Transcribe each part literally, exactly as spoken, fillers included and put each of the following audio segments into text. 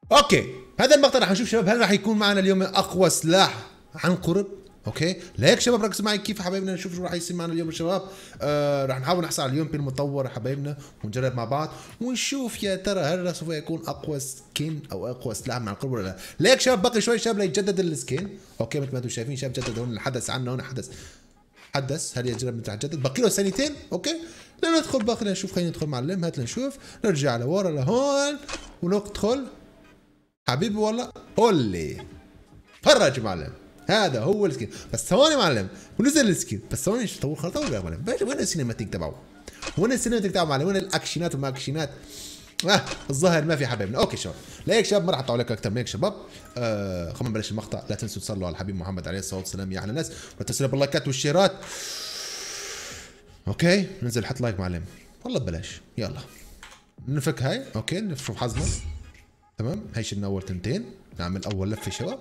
اوكي، هذا المقطع راح نشوف شباب هل راح يكون معنا اليوم اقوى سلاح عن قرب. اوكي، لهيك شباب ركزوا معي كيف حبايبنا نشوف شو راح يصير معنا اليوم الشباب. آه راح نحاول نحصل على اليوم بين مطور حبايبنا ونجرب مع بعض ونشوف يا ترى هل سوف يكون اقوى سكين او اقوى سلاح مع القرب ولا لا. لهيك شباب باقي شوي شباب ليتجدد السكين. اوكي مثل ما انتم شايفين شباب جدد هون الحدث عنا هون حدث حدث هل يجرب نتجدد باقي له ثانيتين. اوكي لندخل باقي نشوف خلينا ندخل معلم هات لنشوف نرجع لورا لهون وندخل حبيبي والله هولي فرج معلم. هذا هو السكين بس ثواني معلم ونزل السكين بس ثواني ايش طول خلطه ولا معلم وين السينماتيك تبعه؟ وين السينماتيك تبعه معلم؟ وين الاكشنات وما اكشنات؟ اه الظاهر ما في حبايبنا. اوكي شباب لهيك شباب ما راح اطول عليكم اكثر من هيك شباب. آه قبل ما نبلش المقطع لا تنسوا تصلوا على الحبيب محمد عليه الصلاه والسلام يا احلى الناس ولا تنسوا باللايكات والشيرات. اوكي ننزل حط لايك معلم والله ببلاش. يلا نفك هاي. اوكي نشوف حظنا تمام. هي شلنا اول تنتين نعمل اول لفه شباب.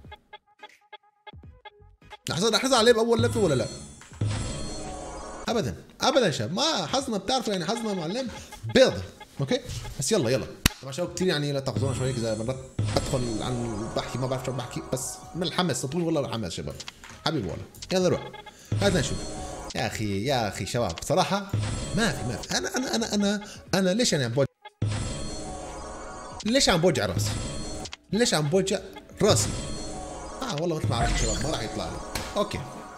لحظة حظ عليه بأول لفة ولا لا؟ أبدا أبدا شباب ما حظنا بتعرفوا يعني حظنا معلم بيض. أوكي بس يلا يلا طبعا شباب كثير يعني لا تاخذونا شوي إذا مرات أدخل عن بحكي ما بعرف شو بحكي بس من الحماس تطول والله الحماس شباب حبيبي والله. يلا نروح هذا نشوف يا أخي يا أخي شباب بصراحة ما في ما في أنا أنا أنا أنا أنا ليش أنا عم بوجع ليش عم بوجع راسي؟ ليش عم بوجع راسي؟ آه والله مثل ما عرفت شباب ما راح يطلع لي. أوكي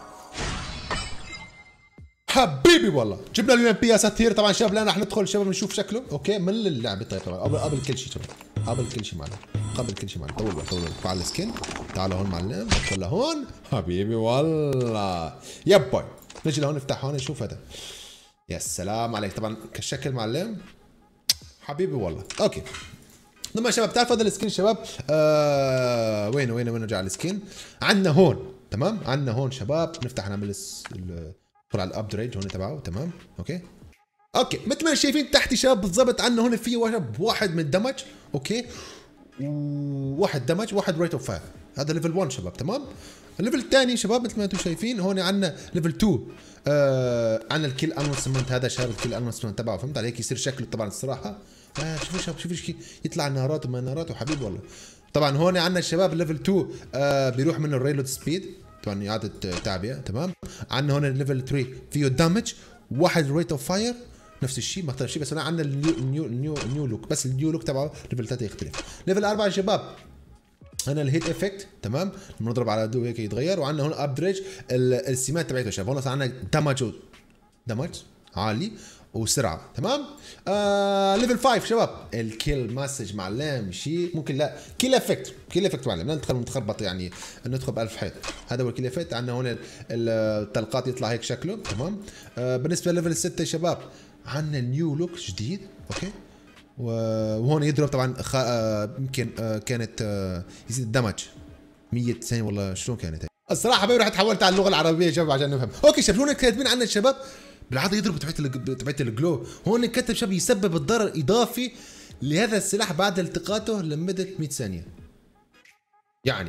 حبيبي والله جبنا اليو ام بي يا ساتير. طبعا شباب الان رح ندخل شباب نشوف شكله. اوكي من اللعبه طيب طبعا قبل قبل كل شيء شباب قبل كل شيء معلم قبل كل شيء معلم طول بقى طول على السكن. تعال هون معلم ندخل لهون حبيبي والله يا بوي. نجي لهون نفتح هون نشوف هذا. يا سلام عليك طبعا كالشكل معلم حبيبي والله. اوكي لما شباب بتعرف هذا السكين شباب آه وين وين وين نرجع على السكين عندنا هون تمام. عندنا هون شباب نفتح نعمل ندخل على الابجريد هون تبعه تمام. اوكي اوكي مثل ما شايفين تحتي شباب بالضبط عندنا هون في واحد واحد من الدمج. اوكي وواحد دمج واحد ريت اوف فاير هذا ليفل واحد شباب تمام. الليفل الثاني شباب مثل ما انتم شايفين هون عندنا ليفل اثنين آه عندنا الكيل انونسمنت هذا شباب الكيل انونسمنت تبعه فهمت علي هيك يصير شكله طبعا الصراحه آه شوفوا شباب شوفوا كيف يطلع نارات وما نارات وحبيب والله. طبعا هون عندنا الشباب الليفل اثنين آه بيروح منه الريلود سبيد طبعا اعاده تعبئه تمام. عندنا هون الليفل ثلاثة فيه دامج واحد ريت اوف فاير نفس الشيء ما اختلف شيء بس هنا عندنا النيو النيو النيو النيو لوك بس النيو لوك تبعه ليفل ثلاثة يختلف. ليفل أربعة يا شباب هنا الهيت افكت تمام لما نضرب على عدو هيك يتغير. وعندنا هون ابدريج السمات تبعته شباب هون عندنا دمج دمج عالي وسرعه تمام. آه ليفل خمسة شباب الكيل مسج معلم شيء ممكن لا كيل افكت كيل افكت معلم لا ندخل متخربط يعني ندخل بألف حيط هذا هو الكيل افكت. عندنا هون الطلقات يطلع هيك شكله تمام. آه بالنسبه لليفل ستة شباب عندنا نيو لوك جديد. اوكي وهون يضرب طبعا يمكن آه كانت آه يزيد الدمج مية ثانيه والله شلون كانت هي الصراحه حبيبي رح تحولت على اللغه العربيه شباب عشان نفهم. اوكي شباب هون كاتبين عندنا الشباب بالعاده يضربوا تبعت تبعت الجلو. هون كتب شباب يسبب الضرر اضافي لهذا السلاح بعد التقاطه لمده مية ثانيه يعني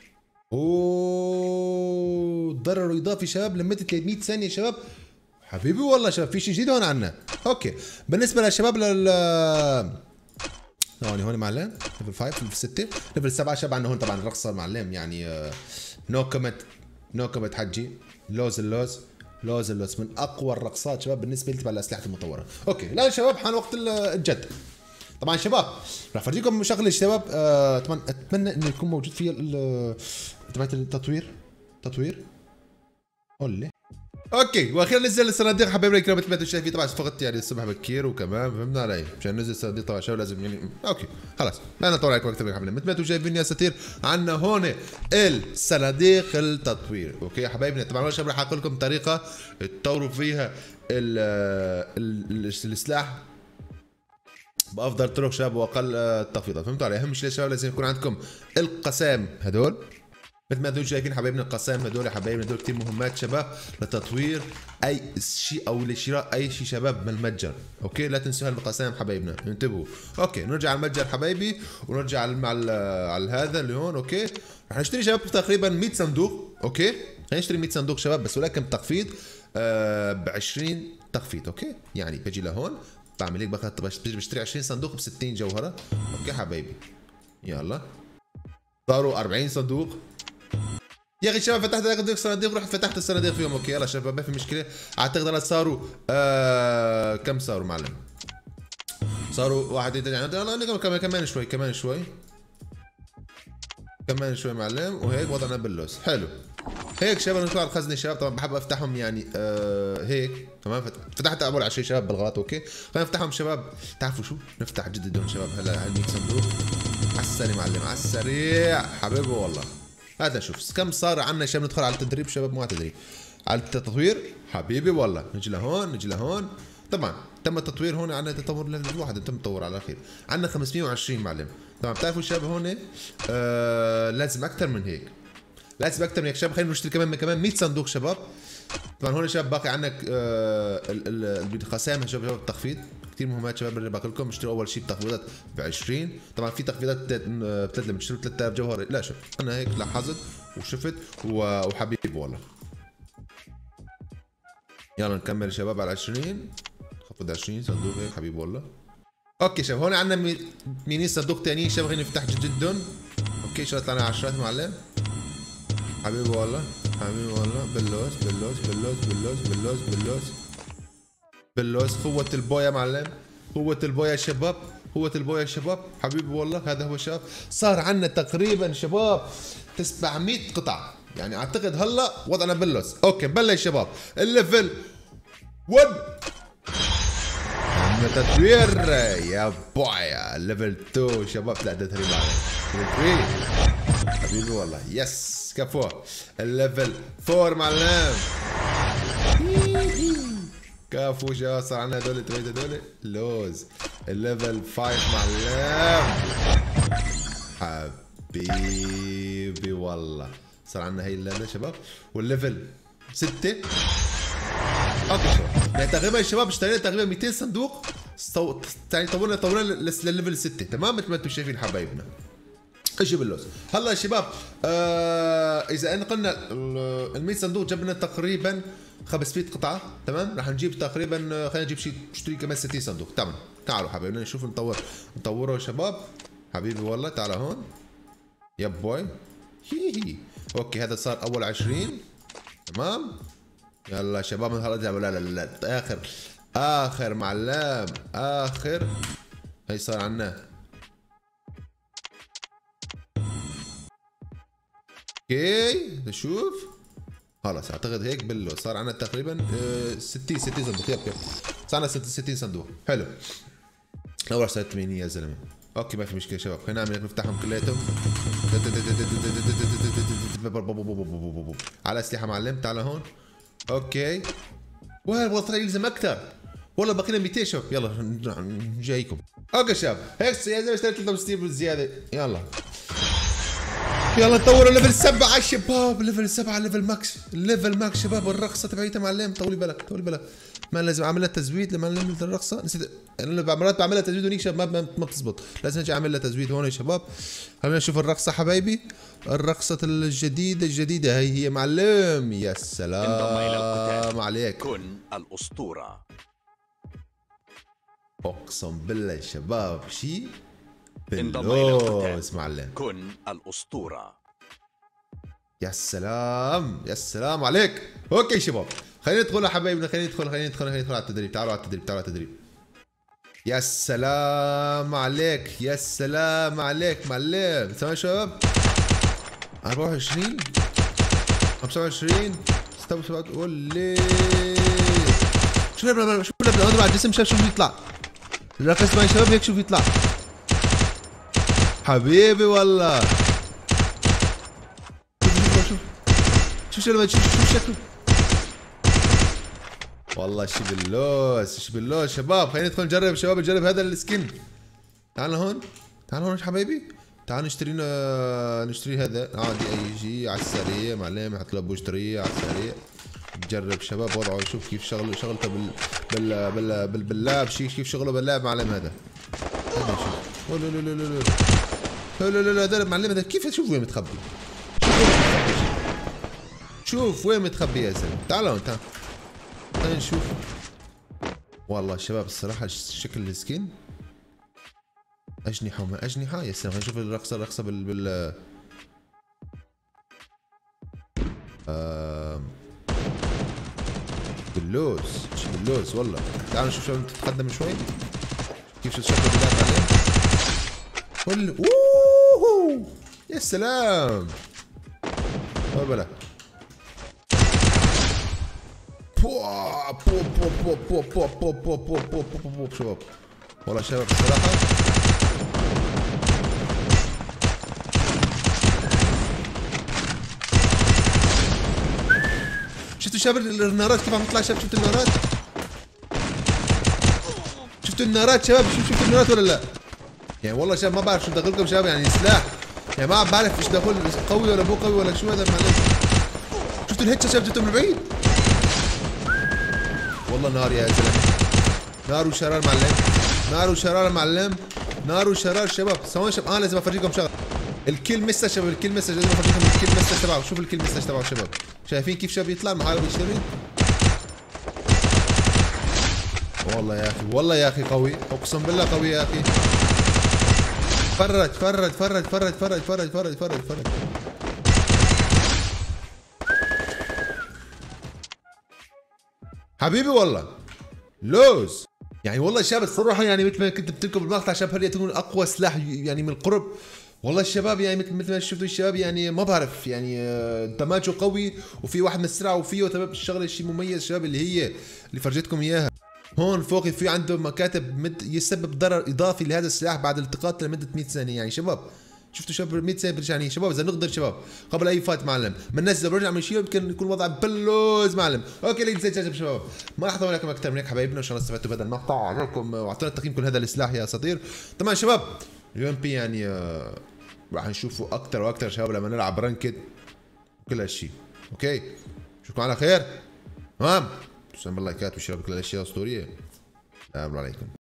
اوه ضرر اضافي شباب لمده ثلاثمية ثانيه شباب حبيبي والله شباب في شيء جديد هون عنا. اوكي بالنسبه للشباب لل هون هون معلم ليفل خمسة ليفل ستة ليفل سبعة شباب عندنا هون طبعا رقصه معلم يعني نو كومنت نو كومنت حجي لوز اللوز لوز اللوز من اقوى الرقصات شباب بالنسبه لي تبع الاسلحه المطوره. اوكي الان شباب حان وقت الجد. طبعا شباب راح افرجيكم شغله شباب آه طبعا اتمنى انه يكون موجود فيها تبعت التطوير تطوير قول اوكي واخيرا نزل الصناديق حبايبي الكرام مثل ما انتم شايفين. طبعا فقط يعني الصبح بكير وكمان فهمنا علي مشان ننزل الصناديق طبعا شباب لازم يعني اوكي خلاص لا نطول عليكم اكثر من حبايبي مثل ما انتم شايفين يا ستير عندنا هون الصناديق التطوير. اوكي يا حبايبنا طبعا اول شيء راح اقول لكم طريقه تطوروا فيها ال ال السلاح بافضل طرق شباب واقل تخفيضات فهمتوا علي. اهم شيء شباب لازم يكون عندكم القسام هدول مثل ما انتم شايفين حبايبنا القسام هدول يا حبايبنا هدول كثير مهمات شباب لتطوير اي شيء او لشراء اي شيء شباب من المتجر. اوكي لا تنسوا هالقسام حبايبنا انتبهوا. اوكي نرجع على المتجر حبايبي ونرجع على على هذا اللي هون. اوكي رح نشتري شباب تقريبا مية صندوق. اوكي نشتري مية صندوق شباب بس ولكن بتخفيض آه ب عشرين تخفيض. اوكي يعني بجي لهون بعمل هيك بشتري عشرين صندوق ب ستين جوهره. اوكي حبايبي يلا صاروا أربعين صندوق. يا اخي شباب فتحت صناديق صناديق رحت فتحت الصناديق فيهم. اوكي يلا شباب ما في مشكله. اعتقد انا صاروا آه كم صاروا معلم؟ صاروا واحد يلا كمان كمان شوي كمان شوي كمان شوي معلم. وهيك وضعنا باللوز. حلو هيك شباب نطلع على الخزنه شباب. طبعا بحب افتحهم يعني آه هيك تمام. فتحت اول عشرين شباب بالغلط. اوكي خلينا نفتحهم شباب. تعرفوا شو نفتح جددهم شباب. هلا هال مية صندوق على السريع معلم على السريع حبيبي والله. هذا شوف كم صار عندنا شباب. ندخل على التدريب شباب مو على التدريب على التطوير حبيبي والله. نجي لهون نجي لهون. طبعا تم التطوير هون. عندنا تطور ليفل واحد تم تطور على الاخير. عندنا خمسمية وعشرين معلم. طبعا بتعرفوا شباب هون آه لازم اكثر من هيك. لازم اكثر من هيك شباب. خلينا نشتري كمان كمان مية صندوق شباب. طبعا هون شباب باقي عندك آه الخسائم شباب التخفيض كثير مهمات شباب. اللي باقي لكم اشتروا اول شيء بتخفيضات ب عشرين. طبعا في تخفيضات بتطلع بتشتروا ثلاثة آلاف جوهر. لا شوف انا هيك لاحظت وشفت وحبيبي والله. يلا نكمل شباب على عشرين. خفض عشرين صندوق هيك حبيبي والله. اوكي شباب هون عندنا ميني صندوق ثانيين شباب. خلينا نفتح جدهم. اوكي شو طلعنا عشرات معلم حبيبي والله حبيبي والله. باللوز باللوز باللوز باللوز باللوز باللوز باللوز. قوة البويا معلم. قوة البويا شباب. قوة البويا شباب حبيبي والله. هذا هو شباب. صار عندنا تقريبا شباب سبعمية قطعة يعني. اعتقد هلا وضعنا باللوز. اوكي بلش شباب الليفل واحد. عندنا تطوير يا بويا. الليفل اثنين شباب. لا ده تهريب علي. ثلاثة حبيبي والله يس كفو. الليفل أربعة معلم كفو شباب. صار عندنا هدول الثلاثة هدول لوز. الليفل خمسة معلم حبيبي والله. صار عندنا هي الليلة شباب. والليفل ستة. اوكي شباب يعني تقريبا الشباب اشترينا تقريبا مئتين صندوق. يعني طورنا طورنا للليفل ستة تمام مثل ما انتم شايفين حبايبنا. اجي باللوز. هلا يا شباب آه اذا ان قلنا ال مية صندوق جبنا تقريبا خمسمية قطعه تمام. رح نجيب تقريبا خلينا نجيب شيء نشتري كمان ستين صندوق. تمام تعالوا حبايبنا نشوف نطور نطوره يا شباب حبيبي والله. تعال هون يا بوي هي هي. اوكي هذا صار اول عشرين تمام. يلا شباب هلا لا لا لا اخر اخر معلم اخر. هي صار عنا اوكي نشوف. خلص اعتقد هيك باللو. صار عندنا تقريبا ستين ستين صندوق. يب يب صار عندنا ستين صندوق. حلو اول صارت ثمانين يا زلمه. اوكي ما في مشكله شباب. خلينا نعمل هيك نفتحهم كلياتهم على اسلحه معلم. تعال هون. اوكي والله طلع يلزم اكثر والله. باقي لنا مئتين شباب. يلا جايكم. اوكي شباب هيك يا زلمه اشتريت ثلاثة وستين بالزياده. يلا يلا نطور الليفل سبعة شباب. ليفل سبعة ليفل ماكس. ليفل ماكس شباب. الرقصة تبعيتها معلم. طولي بالك طولي بالك. ما لازم اعمل لها تزويد لما نعمل الرقصة. نسيت انا مرات بعملها تزويد هونيك شباب ما ما بتزبط. لازم اجي اعمل لها تزويد هون يا شباب. خلينا نشوف الرقصة حبايبي. الرقصة الجديدة الجديدة هي هي معلم. يا سلام عليك. كن الأسطورة. اقسم بالله يا شباب شيء باللوز معلم. كن الأسطورة. يا سلام يا سلام عليك. اوكي شباب خلينا ندخل يا حبايبنا. خلينا ندخل خلينا ندخل خلينا ندخل على التدريب. تعالوا على التدريب تعالوا على التدريب. يا سلام عليك يا سلام عليك معلم. تمام شباب أربعة وعشرين خمسة وعشرين ستة وسبعين. ولي شو نبغى شو نبغى نضرب على الجسم شوف شو بيطلع. ركز معي شباب هيك شوف يطلع حبيبي والله. شوف شوف شوف شوف شوف شكله والله شي باللوز شي باللوز شباب. خلينا ندخل نجرب شباب نجرب هذا السكن. تعال هون تعال هون حبايبي. تعال نشتري نشتري هذا عادي اي شيء على السريع معلم. نحط له بوشتريه على السريع. نجرب شباب وضعه شوف كيف شغله شغلته بال بال بال بال باللعب. شي كيف شغله باللعب معلم. هذا هذا شوف لا لا لا لا لا لا لا لا هذا معلم. هذا كيف شوف وين متخبي. شوف وين متخبي يا زلمه. تعال هون تعال خلينا نشوف. والله شباب الصراحه شكل السكين اجنحه وما اجنحه. يا سلام، خلينا نشوف الرقصه الرقصه بال بال آه... باللوز، مش باللوز والله. تعالوا نشوف شباب تتقدم شوي كيف شو شكله بداية عليه. كل اوه يا سلام. هو بلا بو بو بو بو بو بو بو بو بو بو بو شباب والله شباب الصراحة شفتوا شباب النارات كيف عم تطلع شباب؟ شفتوا النارات؟ شفتوا النارات شباب؟ شوف شفتوا النارات ولا لا؟ يعني والله شباب ما بعرف شو دخلكم شباب، يعني سلاح يعني ما بعرف ايش دخل، قوي ولا مو قوي ولا شو هذا معلش. شفتوا الهيتشا شباب؟ جبتوا من بعيد؟ والله نار يا زلمه، نار وشرار معلم، نار وشرار معلم، نار وشرار شباب. ثواني شباب انا لازم افرجيكم شغله. الكيل ميسا شباب، الكيل ميسا لازم افرجيكم الكيل ميسا تبعه. شوف الكيل ميسا تبعه شباب، شايفين كيف شباب يطلع محارب يشتري؟ والله يا اخي والله يا اخي قوي، اقسم بالله قوي يا اخي. فرج فرج فرج فرج فرج فرج فرج فرج فرج حبيبي والله لوز. يعني والله الشباب الصراحه يعني مثل ما كنت بتلكم بالمقطع شباب هل يكون اقوى سلاح يعني من القرب. والله الشباب يعني مثل مثل ما شفتوا الشباب يعني ما بعرف يعني دماجه قوي وفي واحد من السرعه وفيه تمام الشغله شيء مميز شباب اللي هي اللي فرجيتكم اياها. هون فوق في عنده مكاتب مد يسبب ضرر اضافي لهذا السلاح بعد الالتقاط لمده مئة ثانيه. يعني شباب شفتوا شباب مئة ثانيه برجع يعني شباب اذا نقدر شباب قبل اي فايت معلم بننزل برجع من شيء يمكن يكون وضع بلوز معلم. اوكي ليك زي شباب ما راح اطول عليكم اكثر من هيك حبايبنا، ان شاء الله استفدتوا بهذا المقطع عليكم واعطونا تقييمكم هذا السلاح يا اساطير. طبعا شباب اليوم بي يعني آه راح نشوفوا اكثر واكثر شباب لما نلعب رانكد وكل هالشيء. اوكي اشوفكم على خير تمام. تسلم باللايكات وشير بكل الاشياء الاسطوريه. السلام عليكم.